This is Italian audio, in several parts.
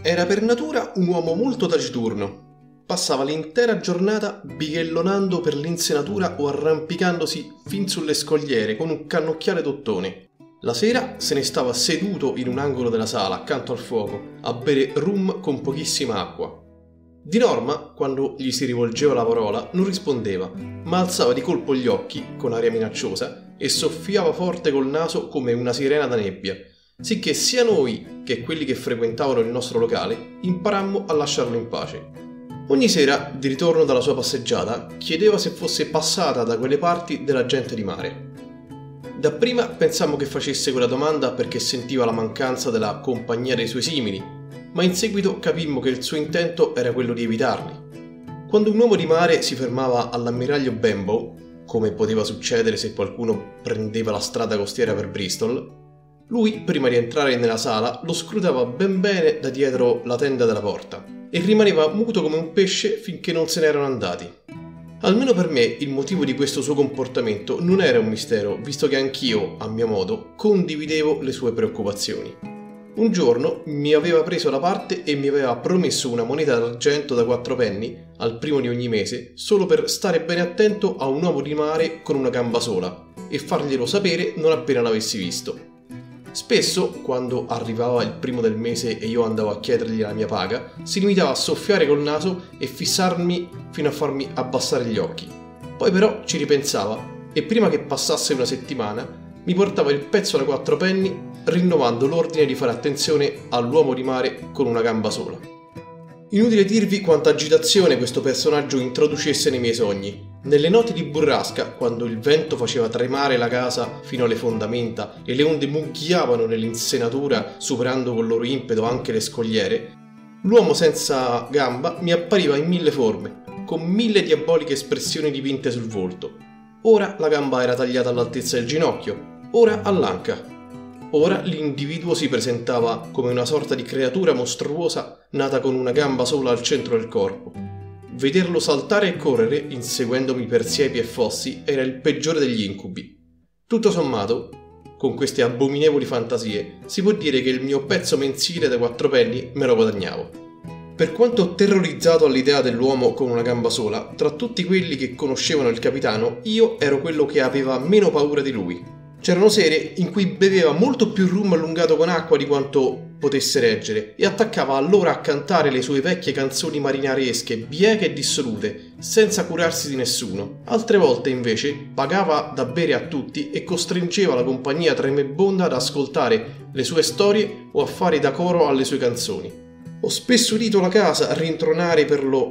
Era per natura un uomo molto taciturno. Passava l'intera giornata bighellonando per l'insenatura o arrampicandosi fin sulle scogliere con un cannocchiale d'ottone. La sera se ne stava seduto in un angolo della sala accanto al fuoco a bere rum con pochissima acqua. Di norma, quando gli si rivolgeva la parola, non rispondeva, ma alzava di colpo gli occhi con aria minacciosa e soffiava forte col naso come una sirena da nebbia, sicché sia noi che quelli che frequentavano il nostro locale imparammo a lasciarlo in pace. Ogni sera, di ritorno dalla sua passeggiata, chiedeva se fosse passata da quelle parti della gente di mare. Dapprima pensammo che facesse quella domanda perché sentiva la mancanza della compagnia dei suoi simili, ma in seguito capimmo che il suo intento era quello di evitarli. Quando un uomo di mare si fermava all'ammiraglio Benbow, come poteva succedere se qualcuno prendeva la strada costiera per Bristol, lui, prima di entrare nella sala, lo scrutava ben bene da dietro la tenda della porta e rimaneva muto come un pesce finché non se n'erano andati. Almeno per me il motivo di questo suo comportamento non era un mistero, visto che anch'io, a mio modo, condividevo le sue preoccupazioni. Un giorno mi aveva preso da parte e mi aveva promesso una moneta d'argento da 4 penny al primo di ogni mese solo per stare bene attento a un uomo di mare con una gamba sola e farglielo sapere non appena l'avessi visto. Spesso, quando arrivava il primo del mese e io andavo a chiedergli la mia paga, si limitava a soffiare col naso e fissarmi fino a farmi abbassare gli occhi. Poi però ci ripensava e prima che passasse una settimana mi portava il pezzo da 4 penny rinnovando l'ordine di fare attenzione all'uomo di mare con una gamba sola. Inutile dirvi quanta agitazione questo personaggio introducesse nei miei sogni. Nelle notti di burrasca, quando il vento faceva tremare la casa fino alle fondamenta e le onde mugghiavano nell'insenatura superando col loro impeto anche le scogliere, l'uomo senza gamba mi appariva in 1000 forme, con 1000 diaboliche espressioni dipinte sul volto. Ora la gamba era tagliata all'altezza del ginocchio, ora all'anca. Ora l'individuo si presentava come una sorta di creatura mostruosa nata con una gamba sola al centro del corpo. Vederlo saltare e correre, inseguendomi per siepi e fossi, era il peggiore degli incubi. Tutto sommato, con queste abominevoli fantasie, si può dire che il mio pezzo mensile da 4 penny me lo guadagnavo. Per quanto terrorizzato all'idea dell'uomo con una gamba sola, tra tutti quelli che conoscevano il capitano, io ero quello che aveva meno paura di lui. C'erano sere in cui beveva molto più rum allungato con acqua di quanto potesse reggere e attaccava allora a cantare le sue vecchie canzoni marinaresche, bieche e dissolute, senza curarsi di nessuno. Altre volte invece pagava da bere a tutti e costringeva la compagnia tremebonda ad ascoltare le sue storie o a fare da coro alle sue canzoni. Ho spesso udito la casa rintronare per lo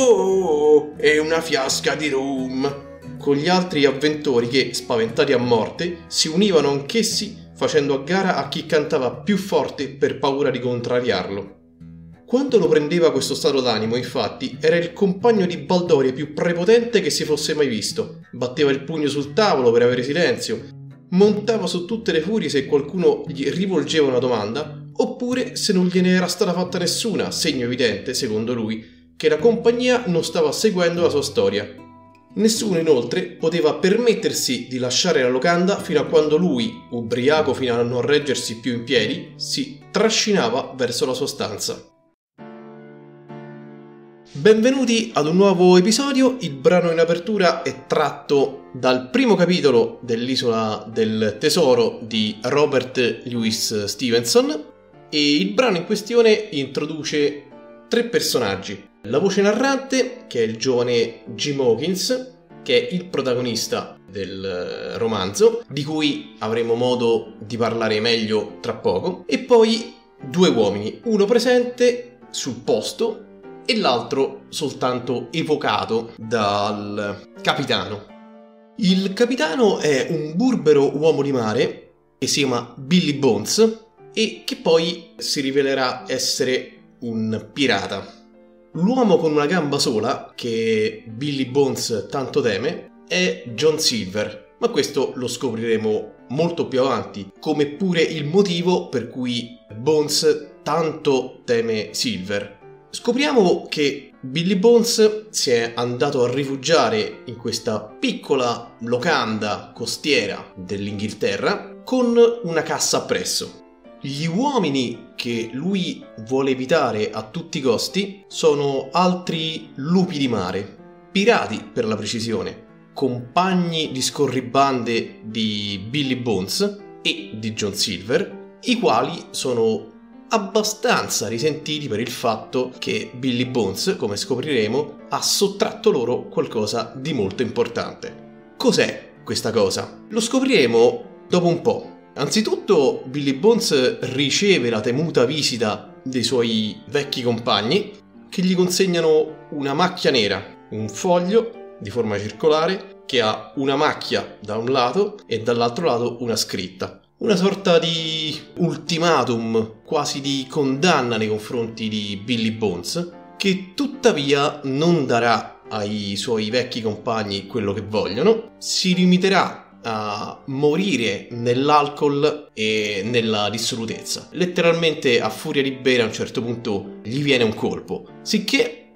"Yo! È una fiasca di rum!" con gli altri avventori che, spaventati a morte, si univano anch'essi facendo a gara a chi cantava più forte per paura di contrariarlo. Quando lo prendeva questo stato d'animo, infatti, era il compagno di baldoria più prepotente che si fosse mai visto. Batteva il pugno sul tavolo per avere silenzio, montava su tutte le furie se qualcuno gli rivolgeva una domanda, oppure se non gliene era stata fatta nessuna, segno evidente, secondo lui, che la compagnia non stava seguendo la sua storia. Nessuno inoltre poteva permettersi di lasciare la locanda fino a quando lui, ubriaco fino a non reggersi più in piedi, si trascinava verso la sua stanza. Benvenuti ad un nuovo episodio. Il brano in apertura è tratto dal primo capitolo dell'Isola del Tesoro di Robert Louis Stevenson e il brano in questione introduce 3 personaggi. La voce narrante, che è il giovane Jim Hawkins, che è il protagonista del romanzo, di cui avremo modo di parlare meglio tra poco, e poi 2 uomini, uno presente sul posto e l'altro soltanto evocato dal capitano. Il capitano è un burbero uomo di mare che si chiama Billy Bones e che poi si rivelerà essere un pirata. L'uomo con una gamba sola, che Billy Bones tanto teme, è John Silver, ma questo lo scopriremo molto più avanti, come pure il motivo per cui Bones tanto teme Silver. Scopriamo che Billy Bones si è andato a rifugiare in questa piccola locanda costiera dell'Inghilterra con una cassa appresso. Gli uomini che lui vuole evitare a tutti i costi sono altri lupi di mare, pirati per la precisione, compagni di scorribande di Billy Bones e di John Silver, i quali sono abbastanza risentiti per il fatto che Billy Bones, come scopriremo, ha sottratto loro qualcosa di molto importante. Cos'è questa cosa? Lo scopriremo dopo un po'. Anzitutto Billy Bones riceve la temuta visita dei suoi vecchi compagni che gli consegnano una macchia nera, un foglio di forma circolare che ha una macchia da un lato e dall'altro lato una scritta. Una sorta di ultimatum, quasi di condanna nei confronti di Billy Bones, che tuttavia non darà ai suoi vecchi compagni quello che vogliono, si limiterà a morire nell'alcol e nella dissolutezza. Letteralmente a furia di bere a un certo punto gli viene un colpo, sicché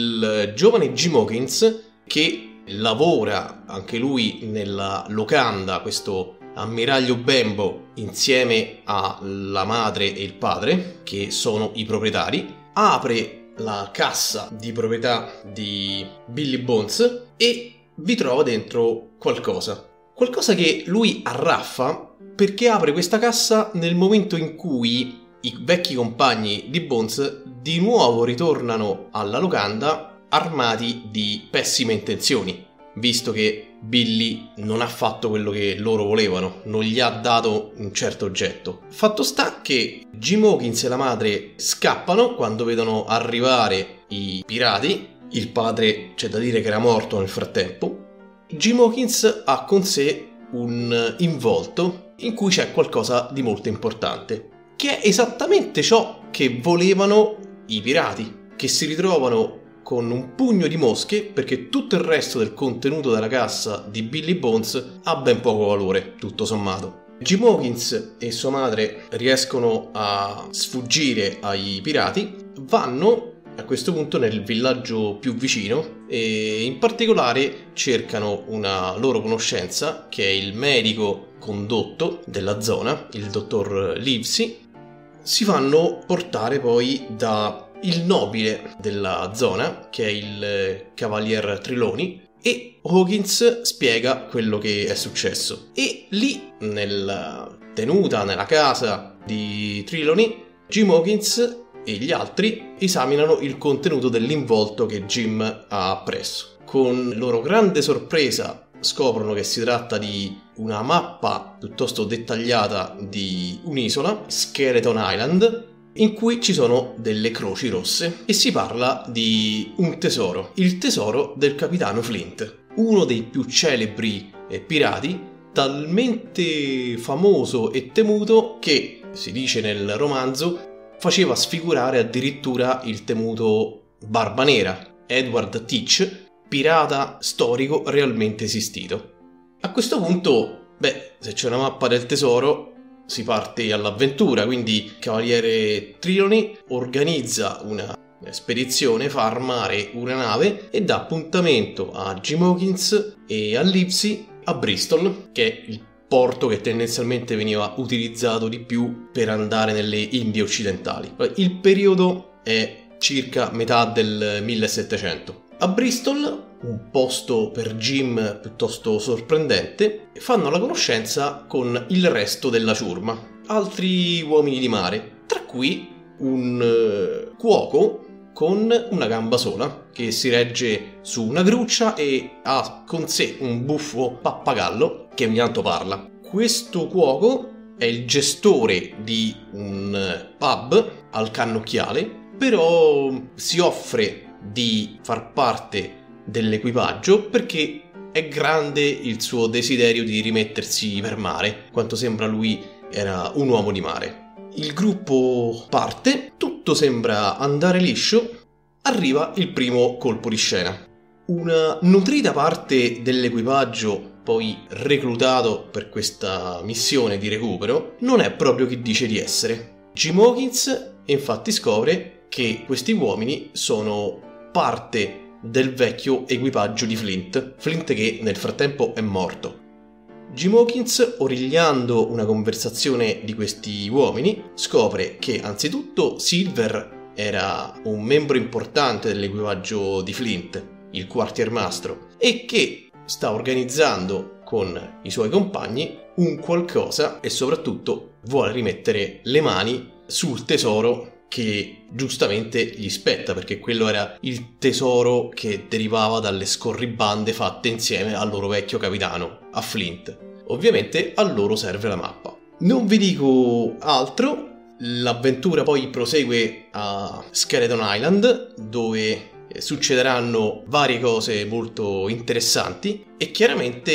il giovane Jim Hawkins, che lavora anche lui nella locanda, questo ammiraglio Bembo, insieme alla madre e il padre, che sono i proprietari, apre la cassa di proprietà di Billy Bones e vi trova dentro qualcosa che lui arraffa, perché apre questa cassa nel momento in cui i vecchi compagni di Bones di nuovo ritornano alla locanda armati di pessime intenzioni, visto che Billy non ha fatto quello che loro volevano, non gli ha dato un certo oggetto. Fatto sta che Jim Hawkins e la madre scappano quando vedono arrivare i pirati. Il padre c'è da dire che era morto nel frattempo. Jim Hawkins ha con sé un involto in cui c'è qualcosa di molto importante, che è esattamente ciò che volevano i pirati, che si ritrovano con un pugno di mosche perché tutto il resto del contenuto della cassa di Billy Bones ha ben poco valore, tutto sommato. Jim Hawkins e sua madre riescono a sfuggire ai pirati, vanno a questo punto nel villaggio più vicino e in particolare cercano una loro conoscenza che è il medico condotto della zona, il dottor Livesey. Si fanno portare poi da il nobile della zona, che è il cavalier Trelawney, e Hawkins spiega quello che è successo. E lì, nella tenuta, nella casa di Trelawney, Jim Hawkins e gli altri esaminano il contenuto dell'involto che Jim ha appresso. Con loro grande sorpresa scoprono che si tratta di una mappa piuttosto dettagliata di un'isola, Skeleton Island, in cui ci sono delle croci rosse e si parla di un tesoro, il tesoro del capitano Flint, uno dei più celebri pirati, talmente famoso e temuto che, si dice nel romanzo, faceva sfigurare addirittura il temuto Barba Nera, Edward Teach, pirata storico realmente esistito. A questo punto, se c'è una mappa del tesoro, si parte all'avventura, quindi Cavaliere Trelawney organizza una spedizione, fa armare una nave e dà appuntamento a Jim Hawkins e a Livesey a Bristol, che è il porto che tendenzialmente veniva utilizzato di più per andare nelle Indie occidentali. Il periodo è circa metà del 1700. A Bristol, un posto per Jim piuttosto sorprendente, fanno la conoscenza con il resto della ciurma, altri uomini di mare, tra cui un cuoco con una gamba sola, che si regge su una gruccia e ha con sé un buffo pappagallo che ogni tanto parla. Questo cuoco è il gestore di un pub al Cannocchiale, però si offre di far parte dell'equipaggio perché è grande il suo desiderio di rimettersi per mare, quanto sembra lui era un uomo di mare. Il gruppo parte, tutto sembra andare liscio, arriva il primo colpo di scena. Una nutrita parte dell'equipaggio, poi reclutato per questa missione di recupero, non è proprio chi dice di essere. Jim Hawkins infatti scopre che questi uomini sono parte del vecchio equipaggio di Flint che nel frattempo è morto. Jim Hawkins, origliando una conversazione di questi uomini, scopre che anzitutto Silver era un membro importante dell'equipaggio di Flint, il quartiermastro, e che sta organizzando con i suoi compagni un qualcosa e soprattutto vuole rimettere le mani sul tesoro che giustamente gli spetta, perché quello era il tesoro che derivava dalle scorribande fatte insieme al loro vecchio capitano, a Flint. Ovviamente a loro serve la mappa. Non vi dico altro, l'avventura poi prosegue a Skeleton Island, dove succederanno varie cose molto interessanti e chiaramente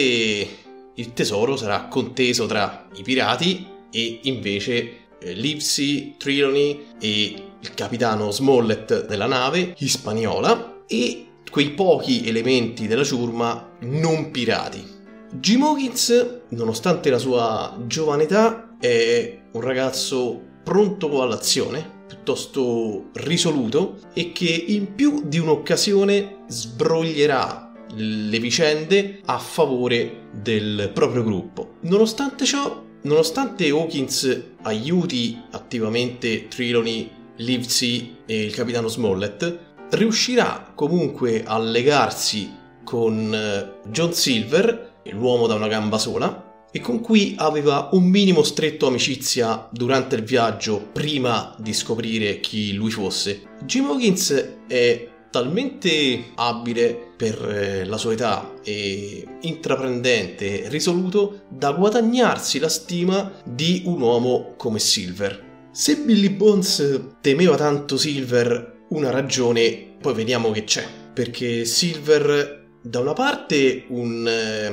il tesoro sarà conteso tra i pirati e invece Livesey, Trelawney e il capitano Smollett della nave Hispaniola e quei pochi elementi della ciurma non pirati. Jim Hawkins, nonostante la sua giovane età, è un ragazzo pronto all'azione, piuttosto risoluto e che in più di un'occasione sbroglierà le vicende a favore del proprio gruppo. Nonostante ciò, nonostante Hawkins aiuti attivamente Trelawney, Livesey e il capitano Smollett, riuscirà comunque a legarsi con John Silver, l'uomo da una gamba sola, e con cui aveva un minimo stretto amicizia durante il viaggio prima di scoprire chi lui fosse. Jim Hawkins è talmente abile per la sua età e intraprendente, risoluto, da guadagnarsi la stima di un uomo come Silver. Se Billy Bones temeva tanto Silver, una ragione poi vediamo che c'è, perché Silver, da una parte un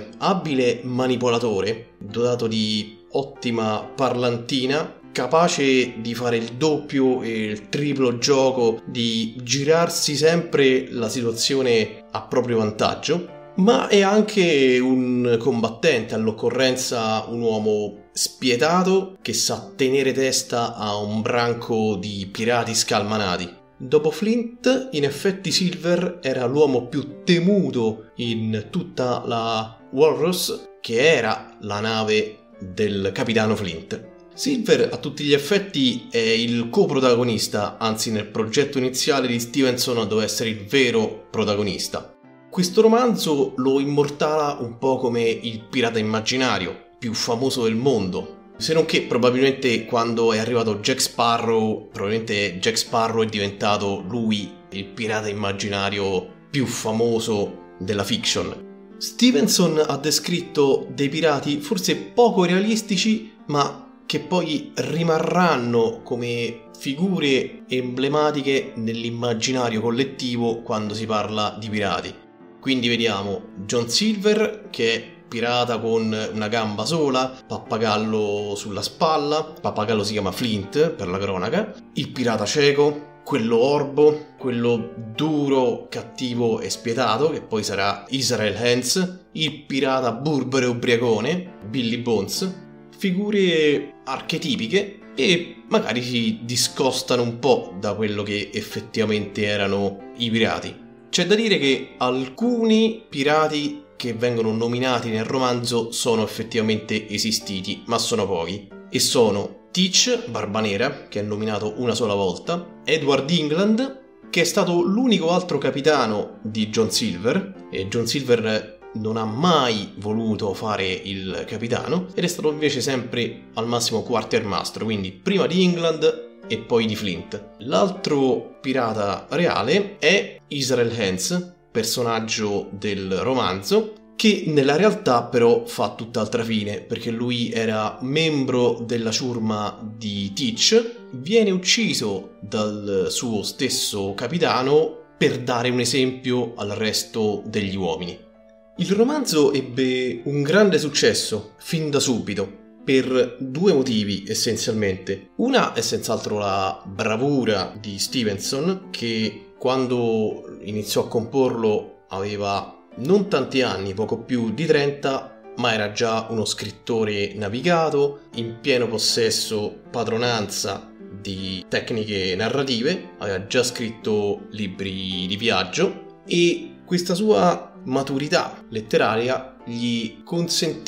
abile manipolatore, dotato di ottima parlantina, capace di fare il doppio e il triplo gioco, di girarsi sempre la situazione a proprio vantaggio, ma è anche un combattente, all'occorrenza un uomo spietato che sa tenere testa a un branco di pirati scalmanati. Dopo Flint, in effetti Silver era l'uomo più temuto in tutta la Walrus, che era la nave del capitano Flint. Silver a tutti gli effetti è il coprotagonista, anzi nel progetto iniziale di Stevenson doveva essere il vero protagonista. Questo romanzo lo immortala un po' come il pirata immaginario, più famoso del mondo. Se non che probabilmente quando è arrivato Jack Sparrow, probabilmente Jack Sparrow è diventato lui il pirata immaginario più famoso della fiction. Stevenson ha descritto dei pirati forse poco realistici, ma che poi rimarranno come figure emblematiche nell'immaginario collettivo quando si parla di pirati. Quindi vediamo John Silver, che è pirata con una gamba sola, pappagallo sulla spalla, pappagallo si chiama Flint per la cronaca, il pirata cieco, quello orbo, quello duro, cattivo e spietato che poi sarà Israel Hands, il pirata burbero e ubriacone, Billy Bones, figure archetipiche e magari si discostano un po' da quello che effettivamente erano i pirati. C'è da dire che alcuni pirati che vengono nominati nel romanzo sono effettivamente esistiti, ma sono pochi. E sono Teach, Barba Nera, che è nominato una sola volta, Edward England, che è stato l'unico altro capitano di John Silver, e John Silver non ha mai voluto fare il capitano, ed è stato invece sempre al massimo quartiermastro, quindi prima di England e poi di Flint. L'altro pirata reale è Israel Hands, personaggio del romanzo, che nella realtà però fa tutt'altra fine, perché lui era membro della ciurma di Teach, viene ucciso dal suo stesso capitano per dare un esempio al resto degli uomini. Il romanzo ebbe un grande successo fin da subito, per due motivi essenzialmente. Una è senz'altro la bravura di Stevenson, che quando iniziò a comporlo aveva non tanti anni, poco più di 30, ma era già uno scrittore navigato, in pieno possesso padronanza di tecniche narrative, aveva già scritto libri di viaggio e questa sua maturità letteraria gli consentì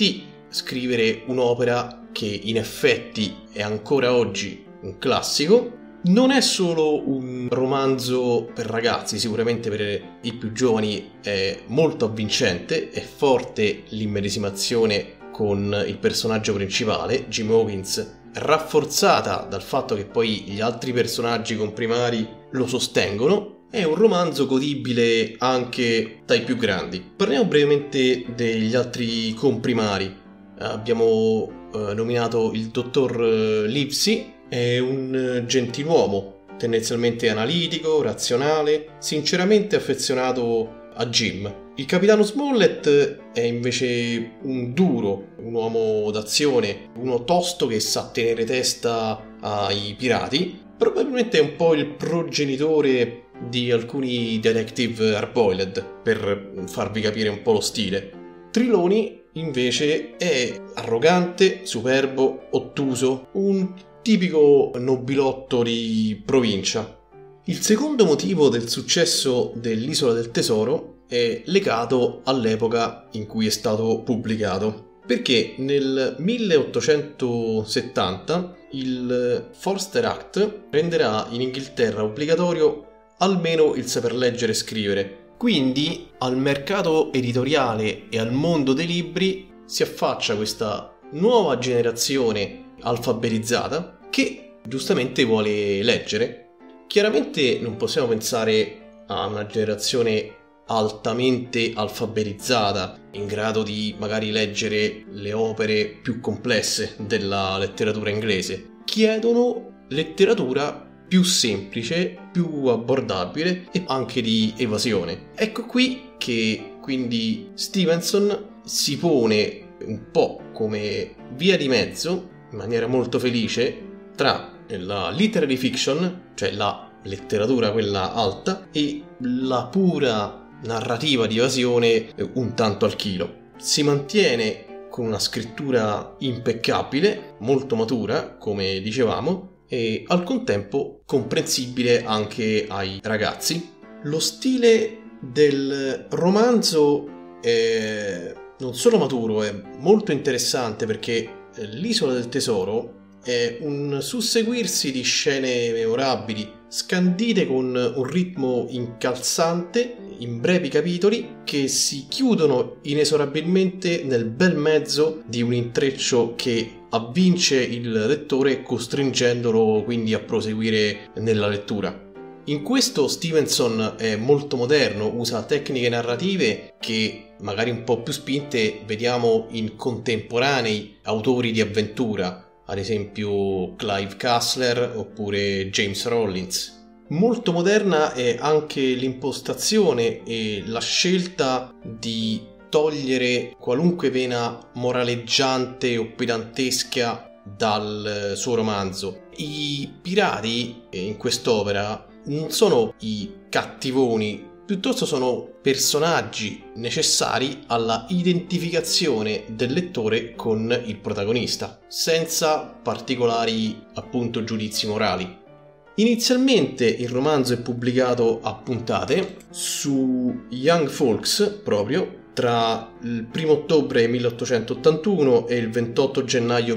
scrivere un'opera che in effetti è ancora oggi un classico. Non è solo un romanzo per ragazzi, sicuramente per i più giovani è molto avvincente, è forte l'immedesimazione con il personaggio principale, Jim Hawkins, rafforzata dal fatto che poi gli altri personaggi comprimari lo sostengono. È un romanzo godibile anche dai più grandi. Parliamo brevemente degli altri comprimari. Abbiamo nominato il dottor Livesey. È un gentiluomo, tendenzialmente analitico, razionale, sinceramente affezionato a Jim. Il capitano Smollett è invece un duro, un uomo d'azione, uno tosto che sa tenere testa ai pirati. Probabilmente è un po' il progenitore di alcuni detective hard-boiled, per farvi capire un po' lo stile. Triloni invece è arrogante, superbo, ottuso, un tipico nobilotto di provincia. Il secondo motivo del successo dell'Isola del Tesoro è legato all'epoca in cui è stato pubblicato, perché nel 1870 il Forster Act renderà in Inghilterra obbligatorio almeno il saper leggere e scrivere. Quindi al mercato editoriale e al mondo dei libri si affaccia questa nuova generazione alfabetizzata che giustamente vuole leggere. Chiaramente non possiamo pensare a una generazione altamente alfabetizzata, in grado di magari leggere le opere più complesse della letteratura inglese. Chiedono letteratura più semplice, più abbordabile e anche di evasione. Ecco qui che quindi Stevenson si pone un po' come via di mezzo, in maniera molto felice, tra la literary fiction, cioè la letteratura quella alta, e la pura narrativa di evasione un tanto al chilo. Si mantiene con una scrittura impeccabile, molto matura, come dicevamo, e al contempo comprensibile anche ai ragazzi. Lo stile del romanzo è non solo maturo, è molto interessante perché l'Isola del Tesoro è un susseguirsi di scene memorabili, scandite con un ritmo incalzante, in brevi capitoli, che si chiudono inesorabilmente nel bel mezzo di un intreccio che avvince il lettore, costringendolo quindi a proseguire nella lettura. In questo Stevenson è molto moderno, usa tecniche narrative che magari un po' più spinte vediamo in contemporanei autori di avventura, ad esempio Clive Cussler oppure James Rollins. Molto moderna è anche l'impostazione e la scelta di togliere qualunque vena moraleggiante o pedantesca dal suo romanzo. I pirati in quest'opera non sono i cattivoni, piuttosto sono personaggi necessari alla identificazione del lettore con il protagonista, senza particolari appunto giudizi morali. Inizialmente il romanzo è pubblicato a puntate su Young Folks proprio tra il 1 ottobre 1881 e il 28 gennaio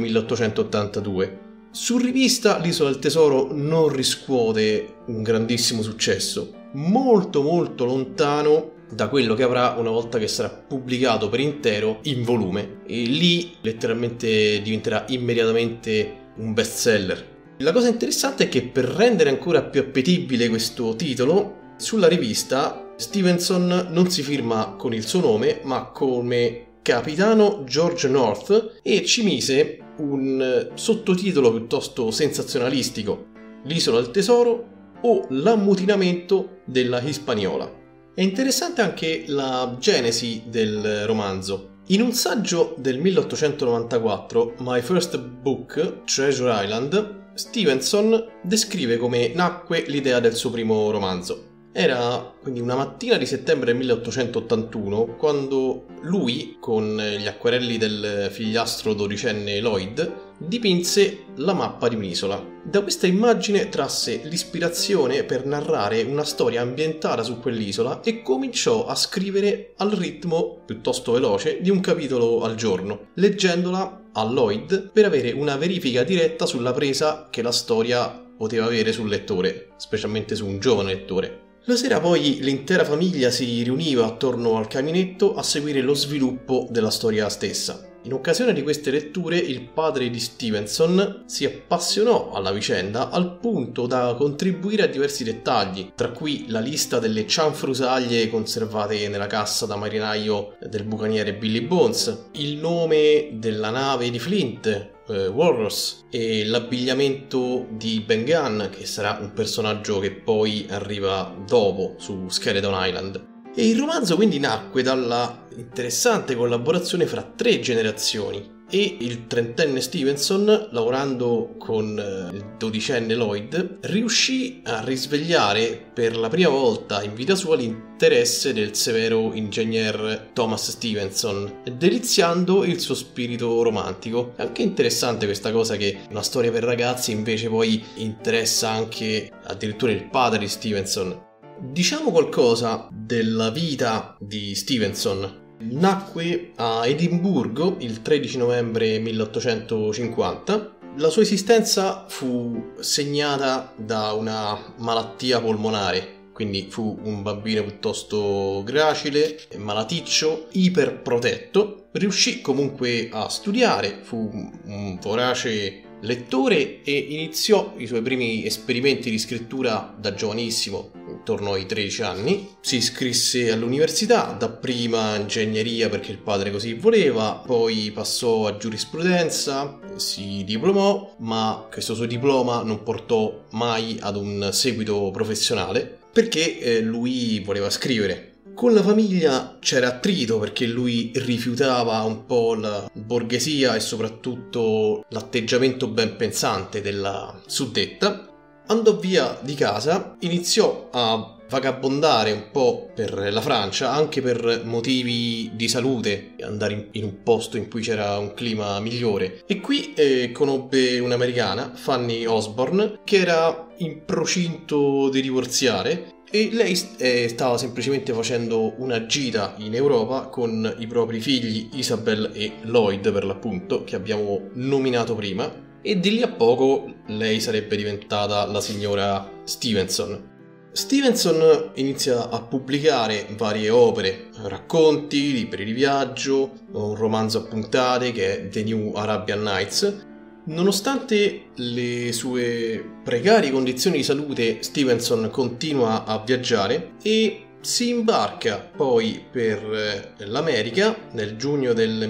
1882. Su rivista l'Isola del Tesoro non riscuote un grandissimo successo, molto lontano da quello che avrà una volta che sarà pubblicato per intero in volume, e lì letteralmente diventerà immediatamente un bestseller. La cosa interessante è che per rendere ancora più appetibile questo titolo, sulla rivista Stevenson non si firma con il suo nome ma come Capitano George North e ci mise un sottotitolo piuttosto sensazionalistico: L'Isola del Tesoro o l'ammutinamento della Hispaniola. È interessante anche la genesi del romanzo. In un saggio del 1894, My First Book, Treasure Island, Stevenson descrive come nacque l'idea del suo primo romanzo. Era quindi una mattina di settembre 1881 quando lui, con gli acquerelli del figliastro dodicenne Lloyd, dipinse la mappa di un'isola. Da questa immagine trasse l'ispirazione per narrare una storia ambientata su quell'isola e cominciò a scrivere al ritmo piuttosto veloce di un capitolo al giorno, leggendola a Lloyd per avere una verifica diretta sulla presa che la storia poteva avere sul lettore, specialmente su un giovane lettore. La sera poi l'intera famiglia si riuniva attorno al caminetto a seguire lo sviluppo della storia stessa. In occasione di queste letture il padre di Stevenson si appassionò alla vicenda al punto da contribuire a diversi dettagli, tra cui la lista delle cianfrusaglie conservate nella cassa da marinaio del bucaniere Billy Bones, il nome della nave di Flint, Walrus, e l'abbigliamento di Ben Gunn, che sarà un personaggio che poi arriva dopo su Skeleton Island. E il romanzo quindi nacque dalla interessante collaborazione fra 3 generazioni e il trentenne Stevenson, lavorando con il dodicenne Lloyd, riuscì a risvegliare per la prima volta in vita sua l'interesse del severo ingegner Thomas Stevenson, deliziando il suo spirito romantico. È anche interessante questa cosa che una storia per ragazzi invece poi interessa anche addirittura il padre di Stevenson. Diciamo qualcosa della vita di Stevenson. Nacque a Edimburgo il 13 novembre 1850. La sua esistenza fu segnata da una malattia polmonare, quindi fu un bambino piuttosto gracile, malaticcio, iperprotetto. Riuscì comunque a studiare, fu un vorace lettore e iniziò i suoi primi esperimenti di scrittura da giovanissimo, intorno ai 13 anni. Si iscrisse all'università, dapprima ingegneria perché il padre così voleva, poi passò a giurisprudenza, si diplomò, ma questo suo diploma non portò mai ad un seguito professionale perché lui voleva scrivere. Con la famiglia c'era attrito perché lui rifiutava un po' la borghesia e soprattutto l'atteggiamento ben pensante della suddetta. Andò via di casa, iniziò a vagabondare un po' per la Francia, anche per motivi di salute, andare in un posto in cui c'era un clima migliore. E qui conobbe un'americana, Fanny Osborne, che era in procinto di divorziare. E lei stava semplicemente facendo una gita in Europa con i propri figli Isabel e Lloyd, per l'appunto, che abbiamo nominato prima, e di lì a poco lei sarebbe diventata la signora Stevenson. Stevenson inizia a pubblicare varie opere, racconti, libri di viaggio, un romanzo a puntate che è The New Arabian Nights. Nonostante le sue precarie condizioni di salute, Stevenson continua a viaggiare e si imbarca poi per l'America nel giugno del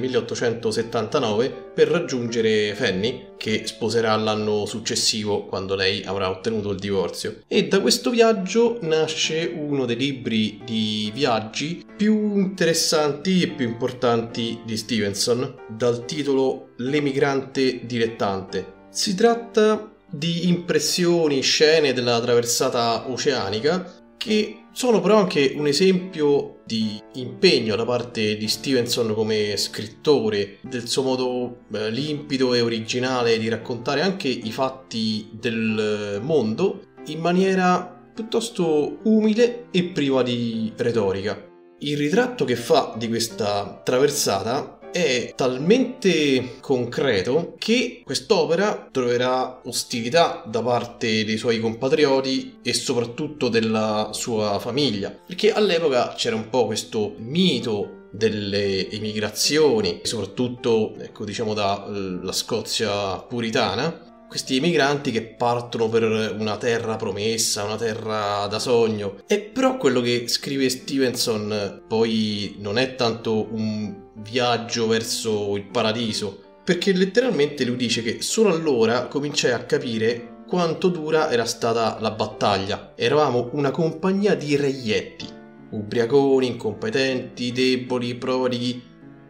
1879 per raggiungere Fanny, che sposerà l'anno successivo quando lei avrà ottenuto il divorzio. E da questo viaggio nasce uno dei libri di viaggi più interessanti e più importanti di Stevenson, dal titolo L'emigrante dilettante. Si tratta di impressioni, scene della traversata oceanica che sono però anche un esempio di impegno da parte di Stevenson come scrittore, del suo modo limpido e originale di raccontare anche i fatti del mondo in maniera piuttosto umile e priva di retorica. Il ritratto che fa di questa traversata è talmente concreto che quest'opera troverà ostilità da parte dei suoi compatrioti e soprattutto della sua famiglia, perché all'epoca c'era un po' questo mito delle emigrazioni, soprattutto diciamo dalla Scozia puritana. Questi emigranti che partono per una terra promessa, una terra da sogno. E però quello che scrive Stevenson poi non è tanto un viaggio verso il paradiso, perché letteralmente lui dice che solo allora cominciai a capire quanto dura era stata la battaglia. Eravamo una compagnia di reietti, ubriaconi, incompetenti, deboli, prodichi.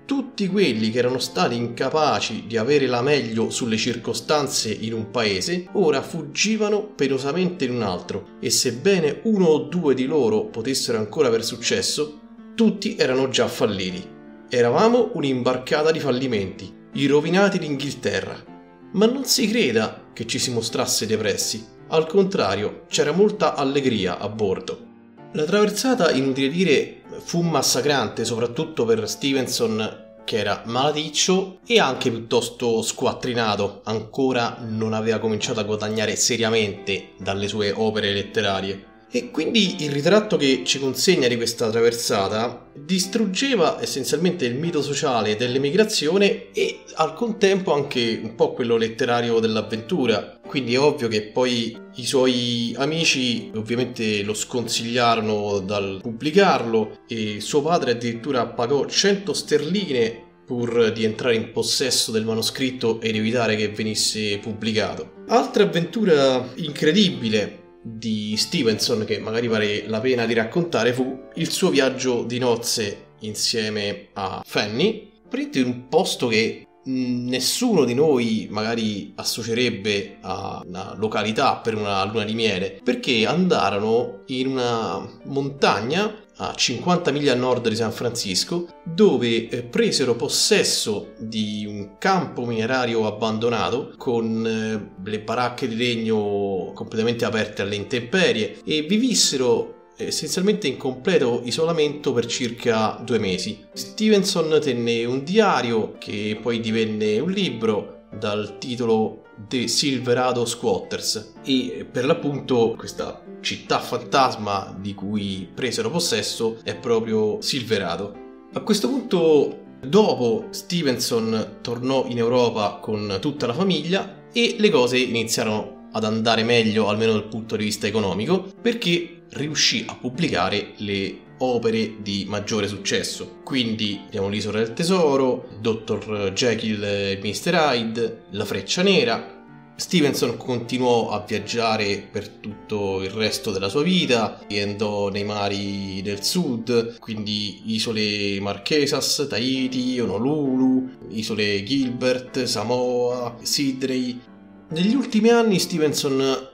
tutti quelli che erano stati incapaci di avere la meglio sulle circostanze in un paese, ora fuggivano penosamente in un altro, e sebbene uno o due di loro potessero ancora aver successo, tutti erano già falliti. Eravamo un'imbarcata di fallimenti, i rovinati d'Inghilterra. Ma non si creda che ci si mostrasse depressi, al contrario, c'era molta allegria a bordo. La traversata, inutile dire, fu massacrante, soprattutto per Stevenson, che era malaticcio e anche piuttosto squattrinato, ancora non aveva cominciato a guadagnare seriamente dalle sue opere letterarie. E quindi il ritratto che ci consegna di questa traversata distruggeva essenzialmente il mito sociale dell'emigrazione e al contempo anche un po' quello letterario dell'avventura. Quindi è ovvio che poi i suoi amici ovviamente lo sconsigliarono dal pubblicarlo e suo padre addirittura pagò 100 sterline pur di entrare in possesso del manoscritto ed evitare che venisse pubblicato. Altra avventura incredibile di Stevenson, che magari vale la pena di raccontare, fu il suo viaggio di nozze insieme a Fanny, in un posto che nessuno di noi magari associerebbe a una località per una luna di miele, perché andarono in una montagna a 50 miglia a nord di San Francisco, dove presero possesso di un campo minerario abbandonato con le baracche di legno completamente aperte alle intemperie e vi vissero essenzialmente in completo isolamento per circa 2 mesi. Stevenson tenne un diario che poi divenne un libro dal titolo The Silverado Squatters e per l'appunto questa città fantasma di cui presero possesso è proprio Silverado. A questo punto, dopo, Stevenson tornò in Europa con tutta la famiglia e le cose iniziarono ad andare meglio, almeno dal punto di vista economico, perché riuscì a pubblicare le opere di maggiore successo. Quindi abbiamo l'Isola del Tesoro, Dr. Jekyll e Mr. Hyde, La Freccia Nera. Stevenson continuò a viaggiare per tutto il resto della sua vita e andò nei mari del sud, quindi isole Marquesas, Tahiti, Honolulu, isole Gilbert, Samoa, Sydney. Negli ultimi anni Stevenson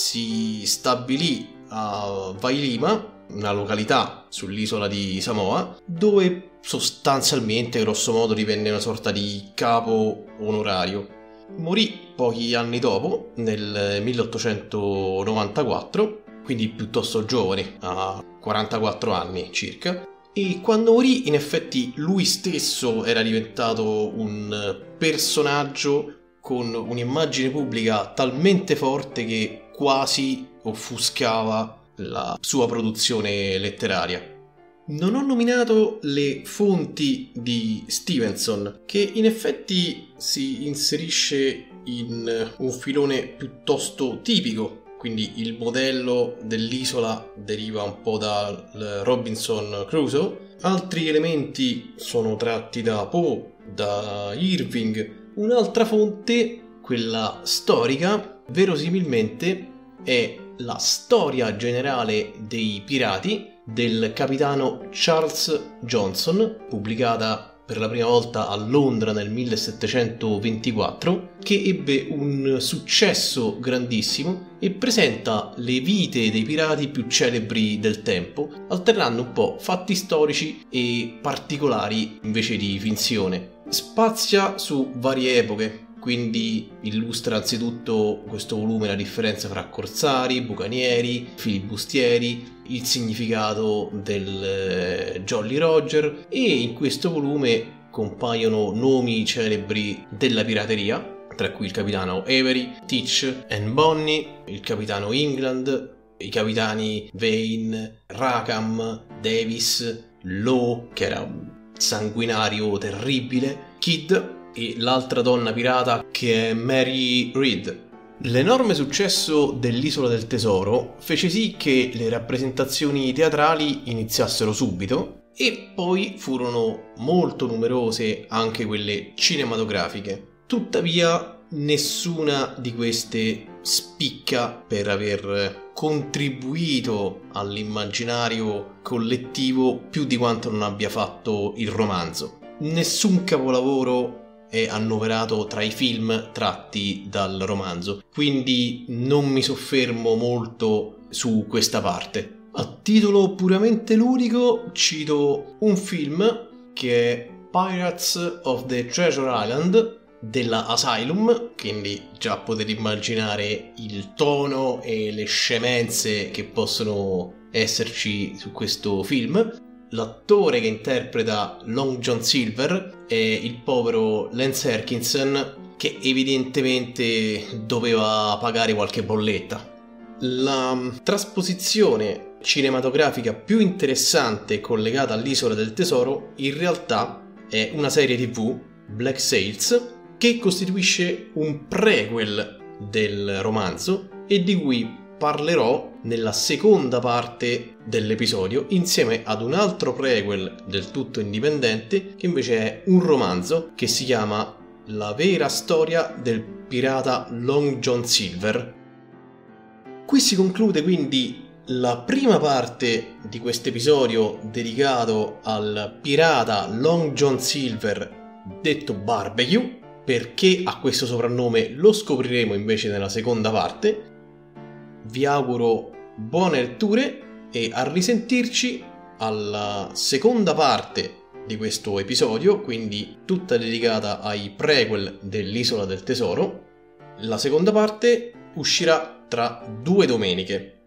si stabilì a Vailima, una località sull'isola di Samoa, dove sostanzialmente, grosso modo, divenne una sorta di capo onorario. Morì pochi anni dopo, nel 1894, quindi piuttosto giovane, a 44 anni circa, e quando morì in effetti lui stesso era diventato un personaggio con un'immagine pubblica talmente forte che quasi offuscava la sua produzione letteraria. Non ho nominato le fonti di Stevenson, che in effetti si inserisce in un filone piuttosto tipico, quindi il modello dell'isola deriva un po' dal Robinson Crusoe, altri elementi sono tratti da Poe, da Irving. Un'altra fonte, quella storica, verosimilmente è la storia generale dei pirati del capitano Charles Johnson, pubblicata per la prima volta a Londra nel 1724, che ebbe un successo grandissimo e presenta le vite dei pirati più celebri del tempo, alternando un po' fatti storici e particolari invece di finzione. Spazia su varie epoche, quindi illustra anzitutto questo volume la differenza fra corsari, bucanieri, filibustieri, il significato del Jolly Roger, e in questo volume compaiono nomi celebri della pirateria, tra cui il capitano Avery, Teach and Bonny, il capitano England, i capitani Vane, Rackham, Davis, Law, che era un sanguinario terribile, Kidd e l'altra donna pirata che è Mary Read. L'enorme successo dell'Isola del Tesoro fece sì che le rappresentazioni teatrali iniziassero subito e poi furono molto numerose anche quelle cinematografiche. Tuttavia nessuna di queste spicca per aver contribuito all'immaginario collettivo più di quanto non abbia fatto il romanzo. nessun capolavoro è annoverato tra i film tratti dal romanzo, quindi non mi soffermo molto su questa parte. A titolo puramente ludico cito un film che è Pirates of the Treasure Island della Asylum, quindi già potete immaginare il tono e le scemenze che possono esserci su questo film. L'attore che interpreta Long John Silver è il povero Lance Henriksen, che evidentemente doveva pagare qualche bolletta. La trasposizione cinematografica più interessante collegata all'Isola del Tesoro in realtà è una serie TV, Black Sails, che costituisce un prequel del romanzo e di cui parlerò nella seconda parte dell'episodio insieme ad un altro prequel del tutto indipendente che invece è un romanzo che si chiama La vera storia del pirata Long John Silver. Qui si conclude quindi la prima parte di questo episodio dedicato al pirata Long John Silver, detto Barbecue. Perché ha questo soprannome lo scopriremo invece nella seconda parte. Vi auguro buone letture e a risentirci alla seconda parte di questo episodio, quindi tutta dedicata ai prequel dell'Isola del Tesoro. La seconda parte uscirà tra 2 domeniche.